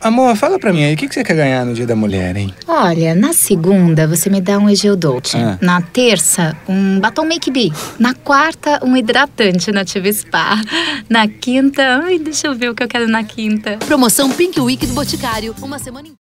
Amor, fala pra mim aí, o que você quer ganhar no Dia da Mulher, hein? Olha, na segunda você me dá um Egeu Dolce. Na terça, um batom Make-B. Na quarta, um hidratante Nativa Spa. Na quinta, deixa eu ver o que eu quero na quinta. Promoção Pink Week do Boticário. Uma semana